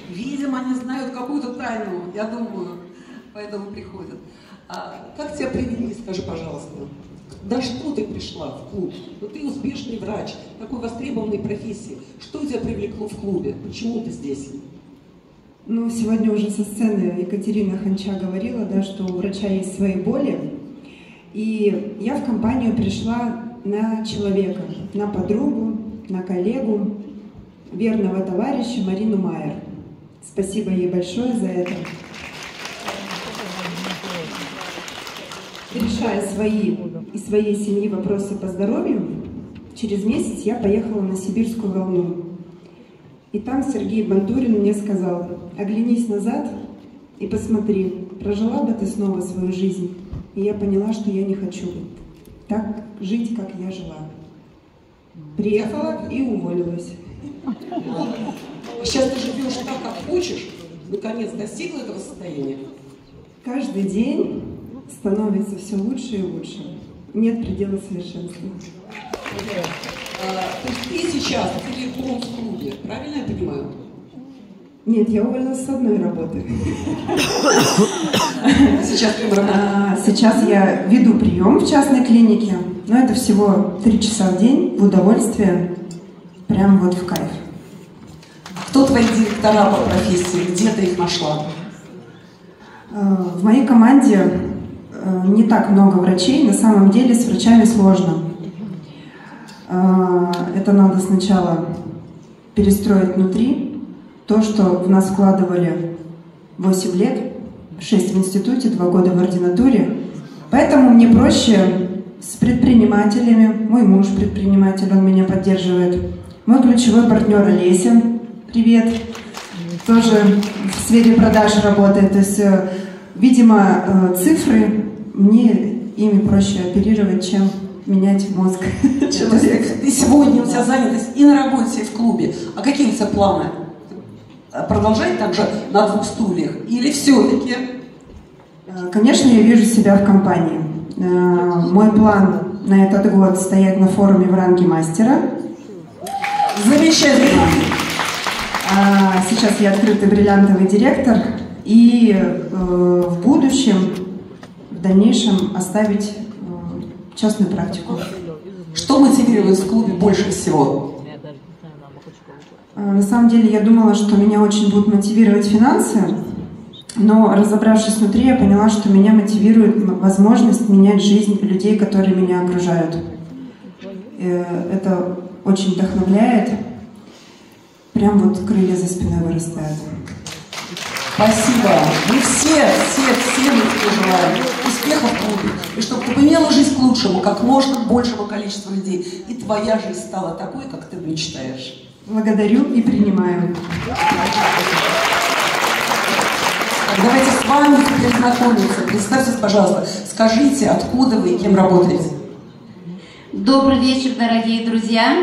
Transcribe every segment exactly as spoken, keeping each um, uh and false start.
Видимо, они знают какую-то тайну, я думаю, поэтому приходят. А как тебя привели, скажи, пожалуйста? Да что ты пришла в клуб? Ну ты успешный врач, такой востребованной профессии. Что тебя привлекло в клубе? Почему ты здесь? Ну, сегодня уже со сцены Екатерина Ханча говорила, да, что у врача есть свои боли. И я в компанию пришла на человека, на подругу, на коллегу, верного товарища Марину Майер. Спасибо ей большое за это. Решая свои и своей семьи вопросы по здоровью, через месяц я поехала на Сибирскую волну. И там Сергей Бандурин мне сказал: оглянись назад и посмотри, прожила бы ты снова свою жизнь. И я поняла, что я не хочу так жить, как я жила. Приехала и уволилась. Сейчас ты живешь так, как хочешь, наконец достигла этого состояния? Каждый день становится все лучше и лучше. Нет предела совершенства. А, то есть ты сейчас целиком в клубе, правильно я понимаю? Нет, я уволилась с одной работы. Сейчас, а, сейчас я веду прием в частной клинике, но это всего три часа в день в удовольствие, прям вот в кайф. Кто твои директора по профессии? Где ты их нашла? В моей команде не так много врачей, на самом деле с врачами сложно. Это надо сначала перестроить внутри. То, что в нас вкладывали восемь лет, шесть в институте, два года в ординатуре. Поэтому мне проще с предпринимателями. Мой муж предприниматель, он меня поддерживает. Мой ключевой партнер Олеся, привет, тоже в сфере продаж работает. То есть, видимо, цифры, мне ими проще оперировать, чем менять мозг человека. Ты сегодня, у тебя занятость и на работе, и в клубе. А какие у тебя планы? Продолжать так же на двух стульях? Или все-таки? Конечно, я вижу себя в компании. Мой план на этот год стоять на форуме в ранге мастера. Замечательно. Сейчас я открытый бриллиантовый директор. И в будущем, в дальнейшем оставить частную практику. Что мотивирует в клубе больше всего? На самом деле, я думала, что меня очень будут мотивировать финансы, но, разобравшись внутри, я поняла, что меня мотивирует возможность менять жизнь людей, которые меня окружают. Это очень вдохновляет. Прям вот крылья за спиной вырастают. Спасибо. Мы все, все, все мы тебе желаем успехов в клубе. И чтобы ты поменяла жизнь к лучшему, как можно большему количеству людей. И твоя жизнь стала такой, как ты мечтаешь. Благодарю и принимаю. Давайте с вами теперь знакомиться. Представьтесь, пожалуйста, скажите, откуда вы и кем работаете. Добрый вечер, дорогие друзья.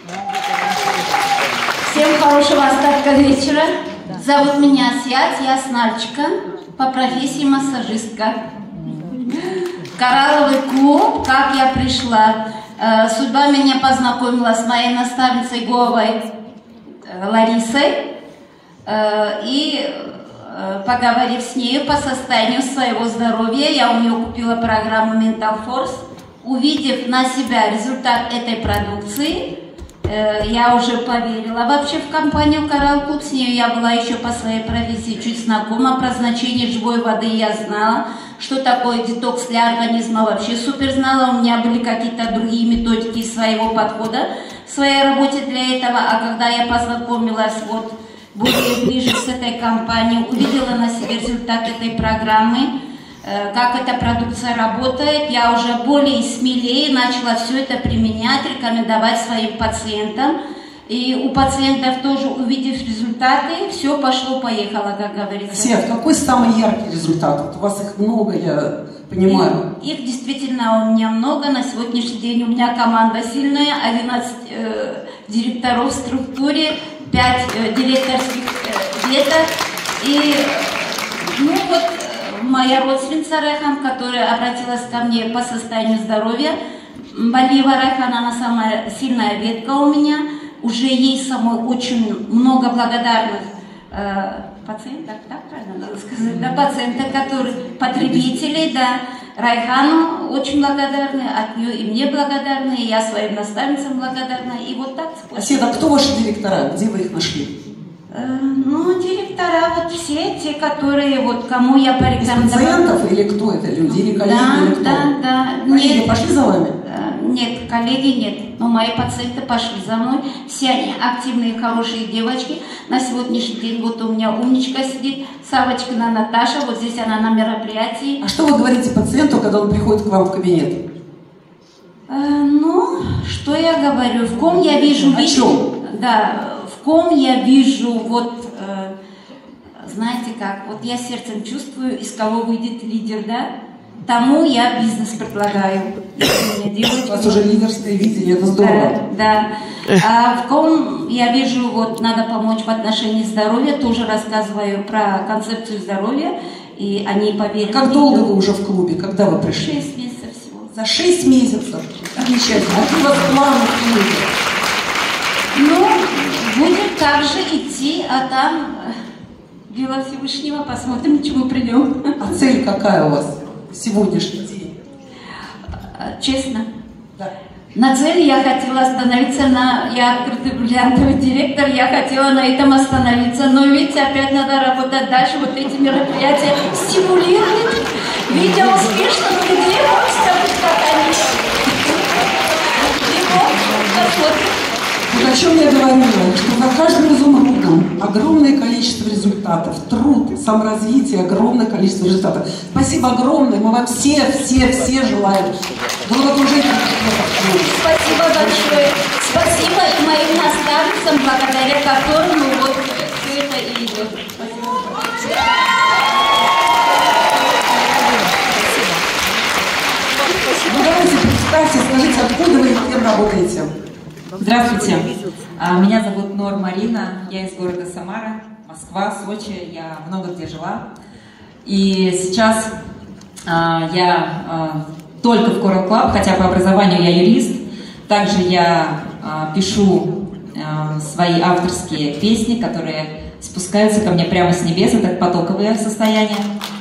Всем хорошего остатка вечера. Зовут меня Асият, я с Нальчика, по профессии массажистка. Коралловый клуб, как я пришла. Судьба меня познакомила с моей наставницей Говой Ларисой. И, поговорив с ней по состоянию своего здоровья, я у нее купила программу Mental Force. Увидев на себя результат этой продукции, я уже поверила вообще в компанию Coral Club. С ней я была еще по своей профессии чуть знакома. Про значение живой воды я знала. Что такое детокс для организма, вообще супер знала. У меня были какие-то другие методики своего подхода в своей работе для этого. А когда я познакомилась вот более ближе с этой компанией, увидела на себе результат этой программы, как эта продукция работает, я уже более смелее начала все это применять, рекомендовать своим пациентам. И у пациентов тоже, увидев результаты, все пошло-поехало, как говорится. Свет, какой самый яркий результат? У вас их много, я понимаю. Их, их действительно у меня много. На сегодняшний день у меня команда сильная, одиннадцать э, директоров в структуре, пять э, директорских э, веток. И, ну вот, моя родственница Рехан, которая обратилась ко мне по состоянию здоровья, Балиева Рехан, она самая сильная ветка у меня. Уже ей самой очень много благодарных э, пациентов, так правильно надо сказать, да, пациентов, которые, потребителей, да, Райхану очень благодарны, от нее и мне благодарны, и я своим наставницам благодарна, и вот так. Аседа, кто ваши директора, где вы их нашли? Э, ну, директора, вот все те, которые, вот, кому я порекомендовала. Из пациентов или кто это люди, или коллеги, да, или кто? Да, да, коллеги нет, пошли за вами? Э, нет, коллеги нет, но мои пациенты пошли за мной, все они активные, хорошие девочки. На сегодняшний день вот у меня умничка сидит, Савочкина Наташа, вот здесь она на мероприятии. А что вы говорите пациенту, когда он приходит к вам в кабинет? Э, ну, что я говорю, в ком я вижу... О чем? Да, в ком я вижу, вот, э, знаете как, вот я сердцем чувствую, из кого выйдет лидер, да, тому я бизнес предлагаю. У вас уже лидерское видение, это здорово. Да, да. А в ком я вижу, вот, надо помочь в отношении здоровья, тоже рассказываю про концепцию здоровья, и они поверили. Как долго вы уже в клубе, когда вы пришли? Шесть месяцев всего. За шесть месяцев? Замечательно. А какие у вас планы в клубе? Ну, будет также идти, а там дело Всевышнего, посмотрим, к чему придем. А цель какая у вас в сегодняшний день? Честно? Да. На цели я хотела остановиться на... Я открытый бриллиантовый директор, я хотела на этом остановиться, но ведь опять надо работать дальше, вот эти мероприятия стимулируют. Видя успешных людей, хочется быть как они. Посмотрим. Вот о чем я говорила, что за каждым изумрудом огромное количество результатов, труд, саморазвитие, огромное количество результатов. Спасибо огромное, мы вам все, все, все желаем головокружительных успехов. Спасибо большое. Спасибо и моим наставницам, благодаря которым вот все это и идет. Спасибо. Ну давайте представьте, скажите, откуда вы и кем работаете? Здравствуйте, меня зовут Нор Марина, я из города Самара, Москва, Сочи, я много где жила. И сейчас я только в Coral Club, хотя по образованию я юрист. Также я пишу свои авторские песни, которые спускаются ко мне прямо с небес, это потоковое состояние.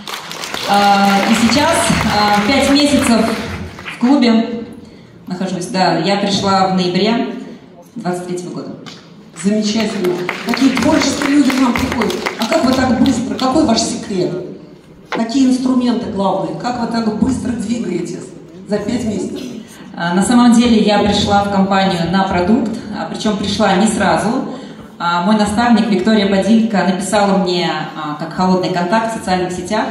И сейчас пять месяцев в клубе нахожусь, да, я пришла в ноябре двадцать третьего года. Замечательно. Какие творческие люди к нам приходят. А как вы так быстро, какой ваш секрет? Какие инструменты главные? Как вы так быстро двигаетесь за пять месяцев? На самом деле я пришла в компанию на продукт, причем пришла не сразу. Мой наставник Виктория Бодилько написала мне как холодный контакт в социальных сетях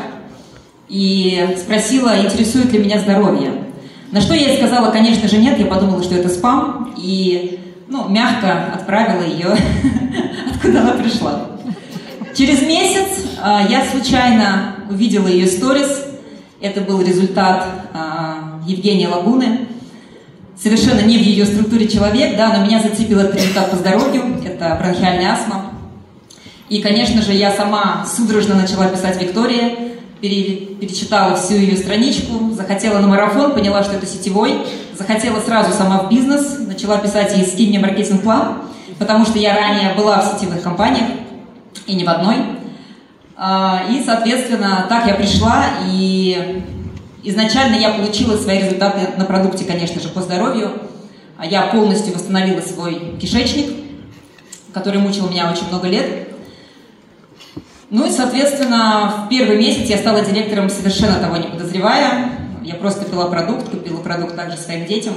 и спросила, интересует ли меня здоровье. На что я ей сказала, конечно же, нет, я подумала, что это спам, и ну, мягко отправила ее, откуда она пришла. Через месяц э, я случайно увидела ее сторис, это был результат э, Евгения Лагуны, совершенно не в ее структуре человек, да, но меня зацепил этот результат по здоровью, это бронхиальная астма. И, конечно же, я сама судорожно начала писать Виктории, перечитала всю ее страничку, захотела на марафон, поняла, что это сетевой, захотела сразу сама в бизнес, начала писать ей «Скинь мне маркетинг-план», потому что я ранее была в сетевых компаниях, и не в одной. И, соответственно, так я пришла, и изначально я получила свои результаты на продукте, конечно же, по здоровью. Я полностью восстановила свой кишечник, который мучил меня очень много лет. Ну и, соответственно, в первый месяц я стала директором, совершенно того не подозревая. Я просто пила продукт, купила продукт также своим детям.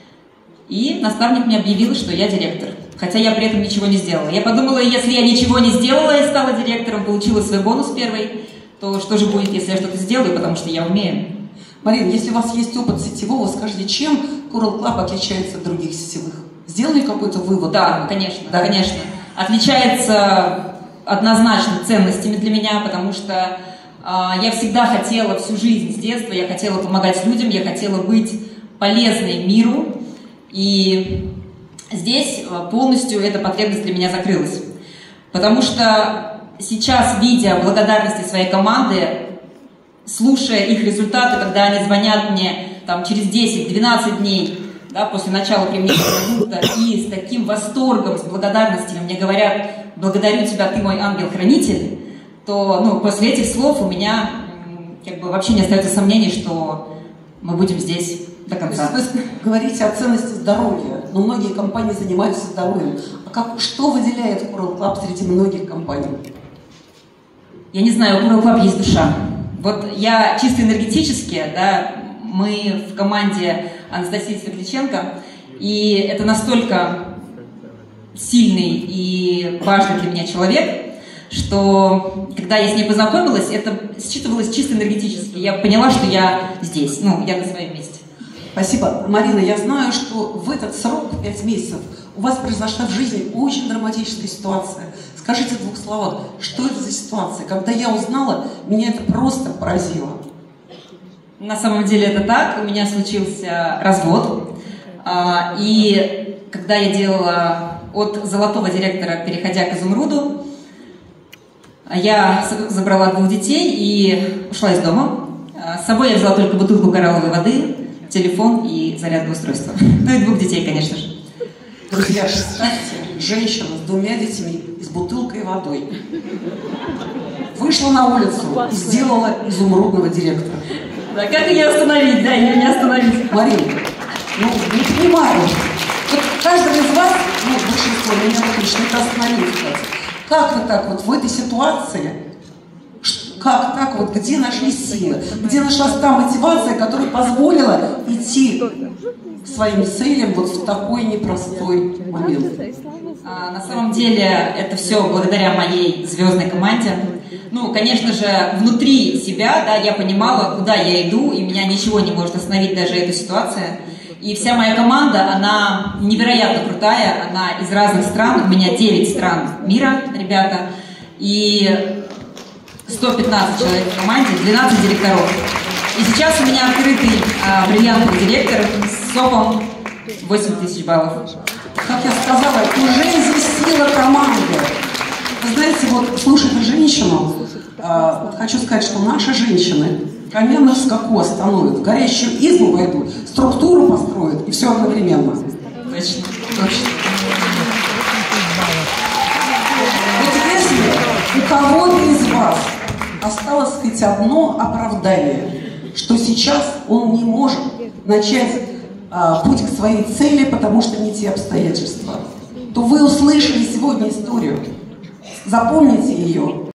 И наставник мне объявил, что я директор. Хотя я при этом ничего не сделала. Я подумала, если я ничего не сделала и стала директором, получила свой бонус первый, то что же будет, если я что-то сделаю, потому что я умею. Марина, если у вас есть опыт сетевого, скажите, чем Coral Club отличается от других сетевых? Сделали какой-то вывод? Да, конечно, да, конечно. Отличается однозначно ценностями для меня, потому что э, я всегда хотела всю жизнь, с детства, я хотела помогать людям, я хотела быть полезной миру, и здесь полностью эта потребность для меня закрылась. Потому что сейчас, видя благодарности своей команды, слушая их результаты, когда они звонят мне там, через десять-двенадцать дней, да, после начала применения продукта, и с таким восторгом, с благодарностью мне говорят: благодарю тебя, ты мой ангел-хранитель, то ну, после этих слов у меня как бы вообще не остается сомнений, что мы будем здесь до конца. Вы говорите о ценности здоровья, но многие компании занимаются здоровьем. А как, что выделяет Coral Club среди многих компаний? Я не знаю, у Coral Club есть душа. Вот я чисто энергетически, да, мы в команде Анастасии Светличенко, и это настолько сильный и важный для меня человек, что когда я с ней познакомилась, это считывалось чисто энергетически. Я поняла, что я здесь, ну, я на своем месте. Спасибо. Марина, я знаю, что в этот срок, пять месяцев, у вас произошла в жизни очень драматическая ситуация. Скажите в двух словах, что это за ситуация? Когда я узнала, меня это просто поразило. На самом деле это так. У меня случился развод. И когда я делала от золотого директора, переходя к изумруду, я забрала двух детей и ушла из дома. С собой я взяла только бутылку коралловой воды, телефон и зарядное устройство. Ну и двух детей, конечно же. Друзья, представьте, женщина с двумя детьми и с бутылкой водой вышла на улицу и сделала изумрудного директора. Да, как ее остановить? Да, ее не остановить. Марина, ну, не понимаю. Вот каждый из вас, ну, большинство, меня отлично, это остановилось. Как вы так вот в этой ситуации, как так вот, где нашли силы, где нашлась та мотивация, которая позволила идти к своим целям вот в такой непростой момент? А, на самом деле это все благодаря моей звездной команде. Ну, конечно же, внутри себя, да, я понимала, куда я иду, и меня ничего не может остановить, даже эта ситуация. И вся моя команда, она невероятно крутая, она из разных стран, у меня девять стран мира, ребята, и сто пятнадцать человек в команде, двенадцать директоров. И сейчас у меня открытый а, бриллиантовый директор с СОПом восемь тысяч баллов. Как я сказала, уже здесь сила команды. Вы знаете, вот слушать женщину, э, вот хочу сказать, что наши женщины каменных скаку остановят, в горящую избу войдут, структуру построят, и все одновременно. Точно. Точно. Вот если у кого-то из вас осталось хоть одно оправдание, что сейчас он не может начать а, путь к своей цели, потому что не те обстоятельства, то вы услышали сегодня историю. Запомните ее.